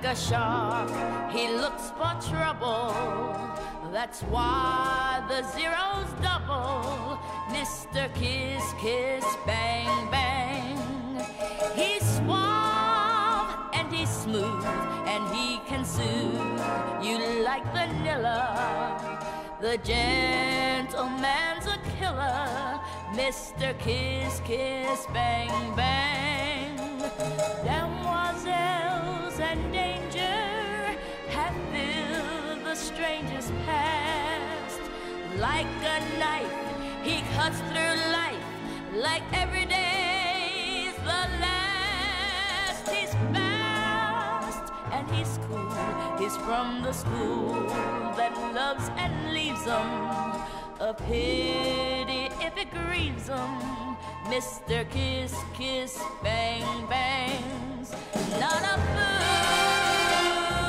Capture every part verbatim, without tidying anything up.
a shark, he looks for trouble. That's why the zeros double. Mister Kiss Kiss Bang Bang. He's suave and he's smooth and he can soothe you like vanilla. The gentleman's a killer. Mister Kiss Kiss Bang Bang. Demoiselles and danger have filled the stranger's past. Like a knife, he cuts through life. Like every day's the last. He's fast and he's cool. He's from the school that loves and leaves him. A pity if it grieves him. Mister Kiss Kiss Bang Bang's not a fool.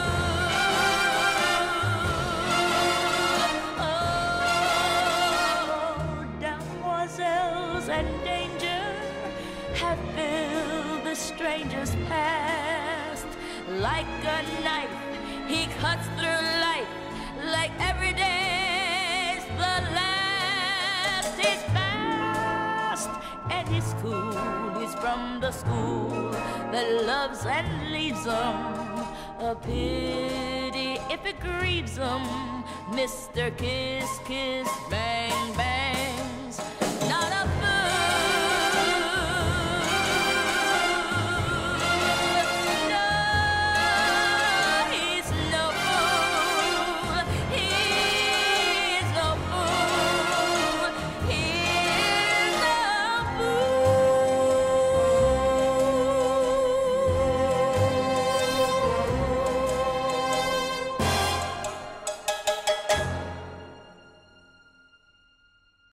Oh, demoiselles and danger have filled the stranger's past. Like a knife, he cuts through life. Like every day's the last. He's fast and he's cool. He's from the school that loves and leaves him. A pity if it grieves him. Mister Kiss Kiss Bang Bang.